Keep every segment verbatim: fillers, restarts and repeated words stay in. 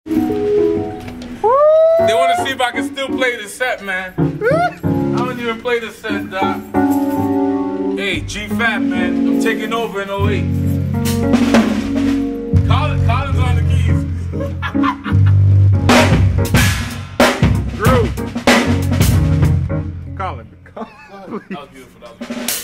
They want to see if I can still play the set, man. I don't even play the set, Doc. Hey, G-Fab, man. I'm taking over in oh eight. Colin, Colin's on the keys. Drew. Colin, Colin. That was beautiful. That was beautiful.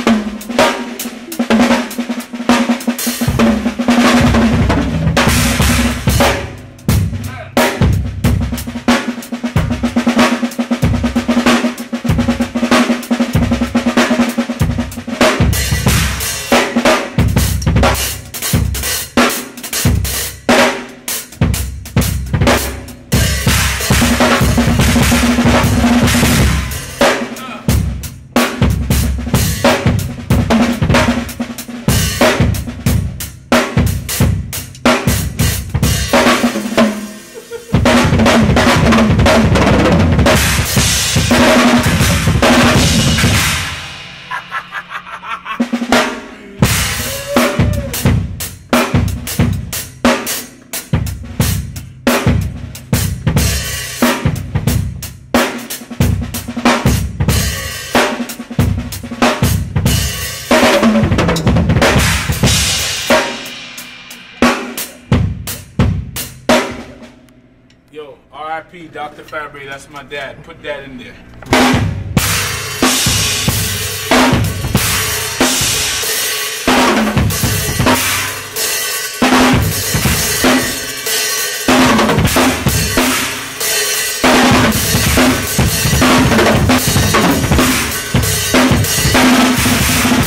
Yo, R I P Doctor Fabre, that's my dad. Put that in there.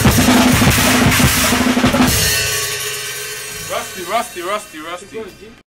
Rusty, rusty, rusty, rusty.